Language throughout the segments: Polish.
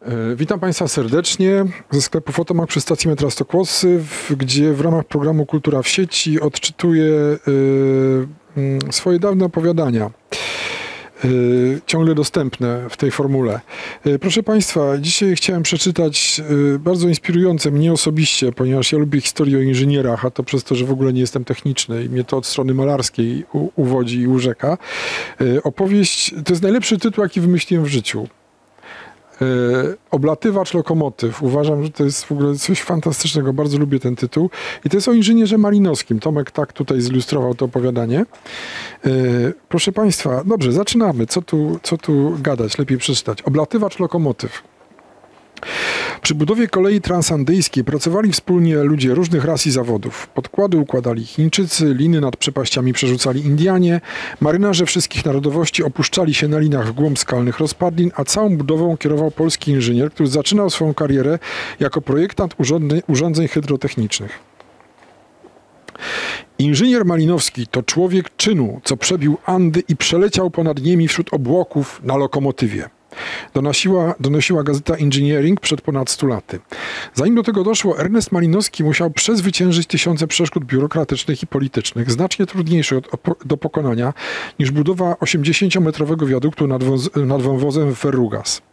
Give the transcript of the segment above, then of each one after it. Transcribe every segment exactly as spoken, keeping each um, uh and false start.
Witam Państwa serdecznie ze sklepu Fotomak przy stacji metra Stokłosy, gdzie w ramach programu Kultura w sieci odczytuję y, swoje dawne opowiadania, y, ciągle dostępne w tej formule. Y, proszę Państwa, dzisiaj chciałem przeczytać y, bardzo inspirujące mnie osobiście, ponieważ ja lubię historię o inżynierach, a to przez to, że w ogóle nie jestem techniczny i mnie to od strony malarskiej u, uwodzi i urzeka. Y, opowieść, to jest najlepszy tytuł, jaki wymyśliłem w życiu. Oblatywacz lokomotyw. Uważam, że to jest w ogóle coś fantastycznego. Bardzo lubię ten tytuł. I to jest o inżynierze Malinowskim. Tomek tak tutaj zilustrował to opowiadanie. Proszę Państwa, dobrze, zaczynamy. Co tu, co tu gadać? Lepiej przeczytać. Oblatywacz lokomotyw. Przy budowie kolei transandyjskiej pracowali wspólnie ludzie różnych ras i zawodów. Podkłady układali Chińczycy, liny nad przepaściami przerzucali Indianie, marynarze wszystkich narodowości opuszczali się na linach w głąb skalnych rozpadlin, a całą budową kierował polski inżynier, który zaczynał swoją karierę jako projektant urządzeń, urządzeń hydrotechnicznych. Inżynier Malinowski to człowiek czynu, co przebił Andy i przeleciał ponad nimi wśród obłoków na lokomotywie. Donosiła, donosiła gazeta Engineering przed ponad stu laty. Zanim do tego doszło, Ernest Malinowski musiał przezwyciężyć tysiące przeszkód biurokratycznych i politycznych, znacznie trudniejszych do pokonania niż budowa osiemdziesięciometrowego wiaduktu nad, wąz, nad wąwozem w Ferrugas.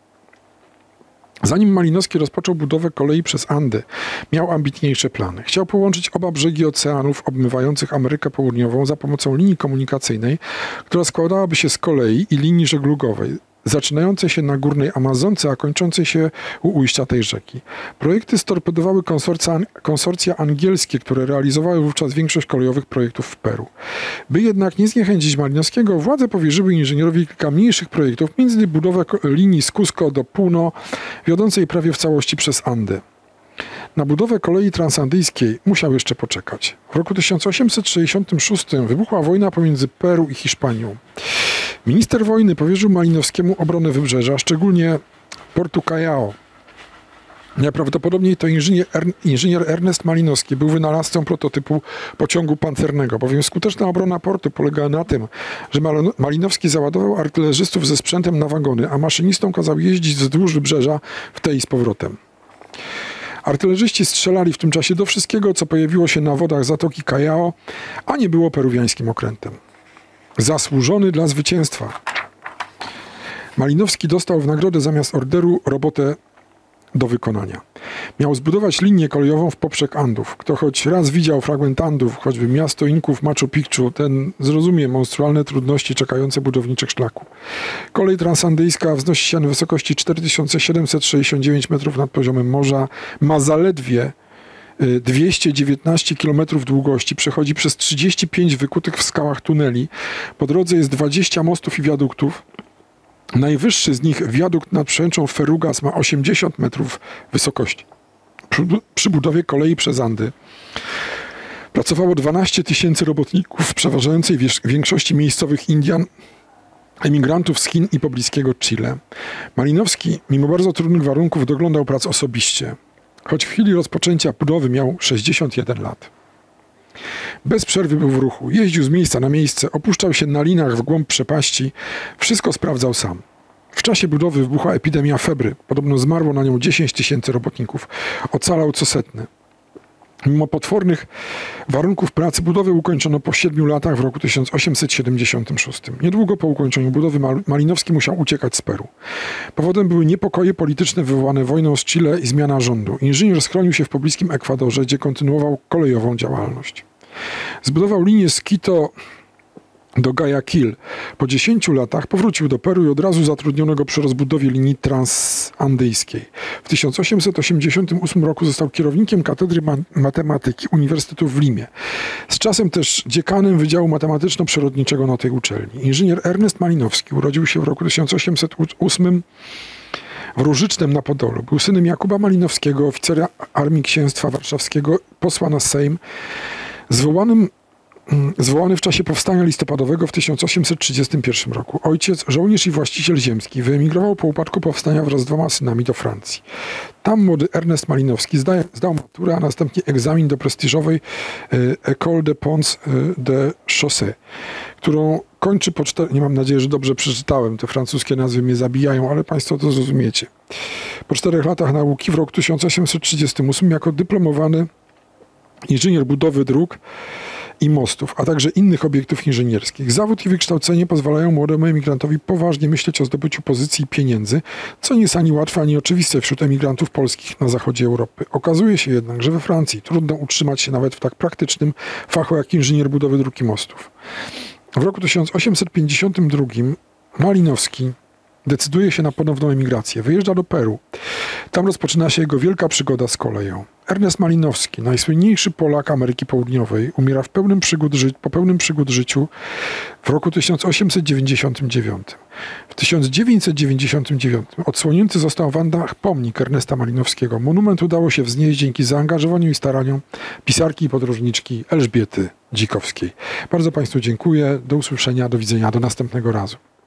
Zanim Malinowski rozpoczął budowę kolei przez Andy, miał ambitniejsze plany. Chciał połączyć oba brzegi oceanów obmywających Amerykę Południową za pomocą linii komunikacyjnej, która składałaby się z kolei i linii żeglugowej, zaczynającej się na górnej Amazonce, a kończącej się u ujścia tej rzeki. Projekty storpedowały konsorcja, konsorcja angielskie, które realizowały wówczas większość kolejowych projektów w Peru. By jednak nie zniechęcić Malinowskiego, władze powierzyły inżynierowi kilka mniejszych projektów, między innymi budowę linii z Cusco do Puno, wiodącej prawie w całości przez Andy. Na budowę kolei transandyjskiej musiał jeszcze poczekać. W roku tysiąc osiemset sześćdziesiątym szóstym wybuchła wojna pomiędzy Peru i Hiszpanią. Minister wojny powierzył Malinowskiemu obronę wybrzeża, szczególnie portu Callao. Najprawdopodobniej to inżynier, inżynier Ernest Malinowski był wynalazcą prototypu pociągu pancernego, bowiem skuteczna obrona portu polegała na tym, że Malinowski załadował artylerzystów ze sprzętem na wagony, a maszynistom kazał jeździć wzdłuż wybrzeża w tej i z powrotem. Artylerzyści strzelali w tym czasie do wszystkiego, co pojawiło się na wodach Zatoki Callao, a nie było peruwiańskim okrętem. Zasłużony dla zwycięstwa. Malinowski dostał w nagrodę zamiast orderu robotę do wykonania. Miał zbudować linię kolejową w poprzek Andów. Kto choć raz widział fragment Andów, choćby miasto Inków Machu Picchu, ten zrozumie monstrualne trudności czekające budowniczych szlaku. Kolej transandyjska wznosi się na wysokości cztery tysiące siedemset sześćdziesiąt dziewięć metrów nad poziomem morza, ma zaledwie dwieście dziewiętnaście kilometrów długości, przechodzi przez trzydzieści pięć wykutych w skałach tuneli. Po drodze jest dwadzieścia mostów i wiaduktów. Najwyższy z nich, wiadukt nad przełęczą Ferrugas, ma osiemdziesiąt metrów wysokości. Przy, przy budowie kolei przez Andy pracowało dwanaście tysięcy robotników, w przeważającej większości miejscowych Indian, emigrantów z Chin i pobliskiego Chile. Malinowski, mimo bardzo trudnych warunków, doglądał prac osobiście, choć w chwili rozpoczęcia budowy miał sześćdziesiąt jeden lat. Bez przerwy był w ruchu, jeździł z miejsca na miejsce, opuszczał się na linach w głąb przepaści, wszystko sprawdzał sam. W czasie budowy wybuchła epidemia febry, podobno zmarło na nią dziesięć tysięcy robotników, ocalał co setny. Mimo potwornych warunków pracy budowę ukończono po siedmiu latach w roku tysiąc osiemset siedemdziesiątym szóstym. Niedługo po ukończeniu budowy Malinowski musiał uciekać z Peru. Powodem były niepokoje polityczne wywołane wojną z Chile i zmiana rządu. Inżynier schronił się w pobliskim Ekwadorze, gdzie kontynuował kolejową działalność. Zbudował linię z Quito do Guayaquil. Po dziesięciu latach powrócił do Peru i od razu zatrudniono go przy rozbudowie linii transandyjskiej. W tysiąc osiemset osiemdziesiątym ósmym roku został kierownikiem Katedry Matematyki Uniwersytetu w Limie. Z czasem też dziekanem Wydziału Matematyczno-Przyrodniczego na tej uczelni. Inżynier Ernest Malinowski urodził się w roku tysiąc osiemset ósmym w Różycznem na Podolu. Był synem Jakuba Malinowskiego, oficera Armii Księstwa Warszawskiego, posła na Sejm, zwołanym Zwołany w czasie powstania listopadowego w tysiąc osiemset trzydziestym pierwszym roku. Ojciec, żołnierz i właściciel ziemski, wyemigrował po upadku powstania wraz z dwoma synami do Francji. Tam młody Ernest Malinowski zda, zdał maturę, a następnie egzamin do prestiżowej y, École des Ponts y, de Chaussée, którą kończy po cztery... Nie mam nadzieję, że dobrze przeczytałem. Te francuskie nazwy mnie zabijają, ale Państwo to zrozumiecie. Po czterech latach nauki w roku tysiąc osiemset trzydziestym ósmym jako dyplomowany inżynier budowy dróg i mostów, a także innych obiektów inżynierskich. Zawód i wykształcenie pozwalają młodemu emigrantowi poważnie myśleć o zdobyciu pozycji i pieniędzy, co nie jest ani łatwe, ani oczywiste wśród emigrantów polskich na zachodzie Europy. Okazuje się jednak, że we Francji trudno utrzymać się nawet w tak praktycznym fachu jak inżynier budowy dróg i mostów. W roku tysiąc osiemset pięćdziesiątym drugim Malinowski decyduje się na ponowną emigrację. Wyjeżdża do Peru. Tam rozpoczyna się jego wielka przygoda z koleją. Ernest Malinowski, najsłynniejszy Polak Ameryki Południowej, umiera w pełnym przygód ży- po pełnym przygód życiu w roku tysiąc osiemset dziewięćdziesiątym dziewiątym. W tysiąc dziewięćset dziewięćdziesiątym dziewiątym odsłonięty został w Andach pomnik Ernesta Malinowskiego. Monument udało się wznieść dzięki zaangażowaniu i staraniom pisarki i podróżniczki Elżbiety Dzikowskiej. Bardzo Państwu dziękuję. Do usłyszenia, do widzenia, do następnego razu.